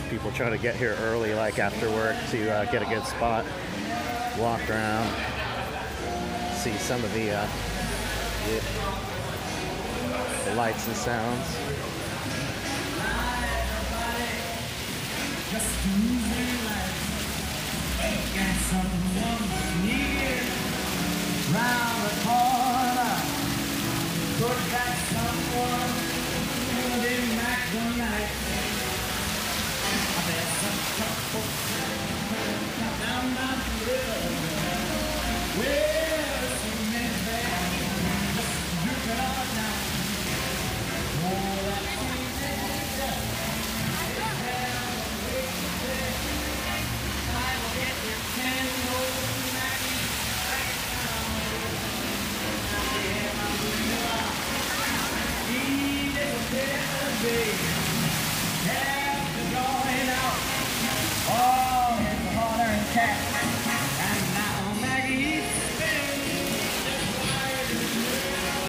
People try to get here early, like after work, to get a good spot, walk around, see some of the lights and sounds. Well,